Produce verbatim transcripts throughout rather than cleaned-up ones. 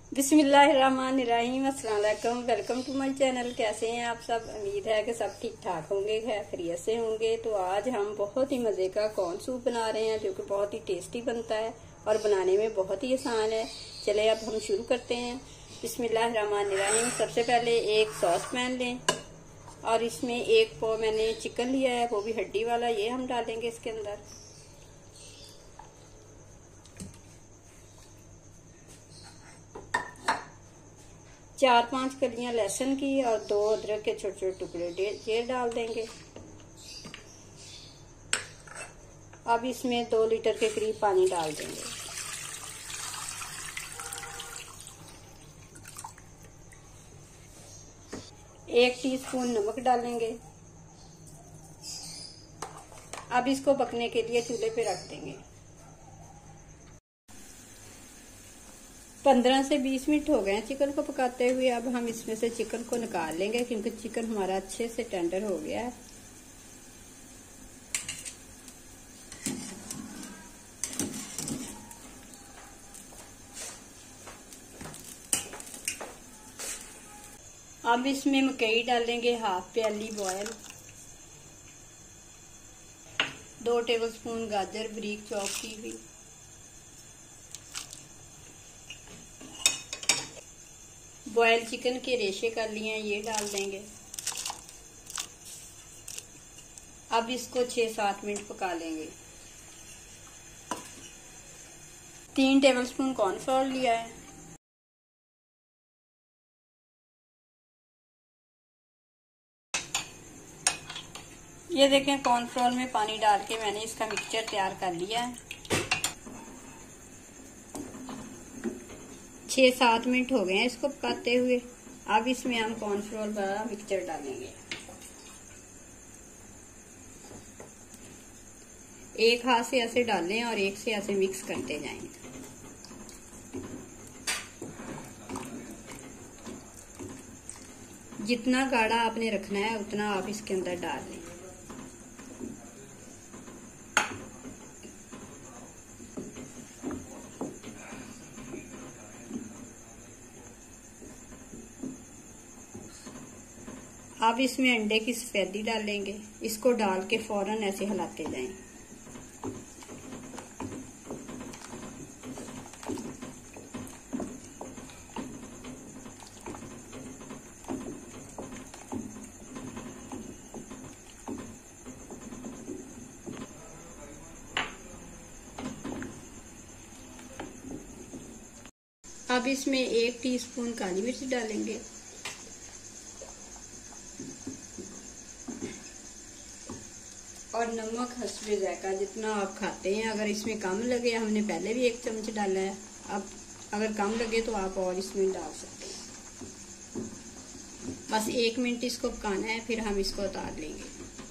बिस्मिल्लाहिर्रहमानिर्रहीम। अस्सलाम वालेकुम। Welcome to my channel. कैसे हैं आप सब? उम्मीद है कि सब ठीक ठाक होंगे, खैर खैरियत से होंगे। तो आज हम बहुत ही मज़े का कॉर्न सूप बना रहे हैं जो कि बहुत ही टेस्टी बनता है और बनाने में बहुत ही आसान है। चले अब हम शुरू करते हैं। बिस्मिल्लाहिर्रहमानिर्रहीम। सबसे पहले एक सॉस पैन लें और इसमें एक पौ मैंने चिकन लिया है, वो भी हड्डी वाला, ये हम डालेंगे इसके अंदर। चार पांच कलियां लहसुन की और दो अदरक के छोटे छोटे टुकड़े ये डाल देंगे। अब इसमें दो लीटर के करीब पानी डाल देंगे। एक टीस्पून नमक डालेंगे। अब इसको पकने के लिए चूल्हे पे रख देंगे। पंद्रह से बीस मिनट हो गए हैं चिकन को पकाते हुए। अब हम इसमें से चिकन को निकाल लेंगे क्योंकि चिकन हमारा अच्छे से टेंडर हो गया है। अब इसमें मकई डालेंगे हाफ प्याली बॉयल, दो टेबलस्पून गाजर बारीक चॉप की हुई, बॉयल चिकन के रेशे कर लिए हैं ये डाल देंगे। अब इसको छह सात मिनट पका लेंगे। तीन टेबलस्पून कॉर्नफ्लोर लिया है। ये देखें कॉर्नफ्लोर में पानी डाल के मैंने इसका मिक्सचर तैयार कर लिया है। छह सात मिनट हो गए हैं इसको पकाते हुए। अब इसमें हम कॉर्नफ्लोर वाला मिक्सचर डालेंगे। एक हाथ से ऐसे डालें और एक से ऐसे मिक्स करते जाएं। जितना गाढ़ा आपने रखना है उतना आप इसके अंदर डाल लें। अब इसमें अंडे की सफेदी डालेंगे। इसको डाल के फौरन ऐसे हिलाते जाएं। अब इसमें एक टीस्पून काली मिर्च डालेंगे। और नमक हस्बे जायका जितना आप खाते हैं। अगर इसमें कम लगे, हमने पहले भी एक चम्मच डाला है, अब अगर कम लगे तो आप और इसमें डाल सकते हैं। बस एक मिनट इसको पकाना है, फिर हम इसको उतार लेंगे।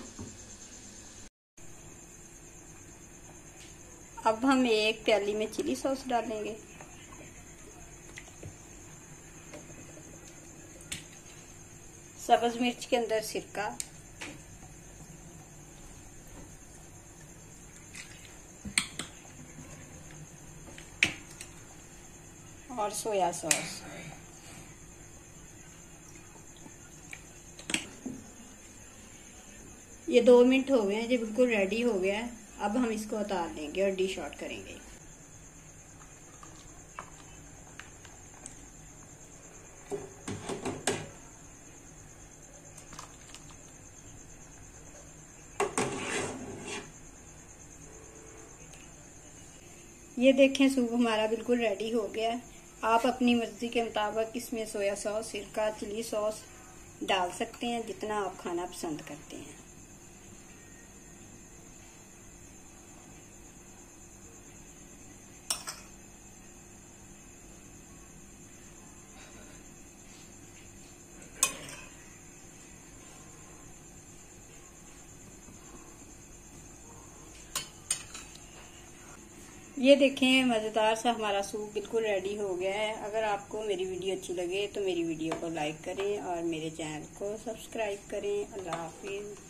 अब हम एक प्याली में चिली सॉस डालेंगे। सब्ज मिर्च के अंदर सिरका, और सोया सॉस। ये दो मिनट हो गए हैं, ये बिल्कुल रेडी हो गया है। अब हम इसको उतार देंगे और डिश आउट करेंगे। ये देखें सूप हमारा बिल्कुल रेडी हो गया है। आप अपनी मर्जी के मुताबिक इसमें सोया सॉस, सिरका, चिली सॉस डाल सकते हैं जितना आप खाना पसंद करते हैं। ये देखें मज़ेदार सा हमारा सूप बिल्कुल रेडी हो गया है। अगर आपको मेरी वीडियो अच्छी लगे तो मेरी वीडियो को लाइक करें और मेरे चैनल को सब्सक्राइब करें। अल्लाह हाफिज़।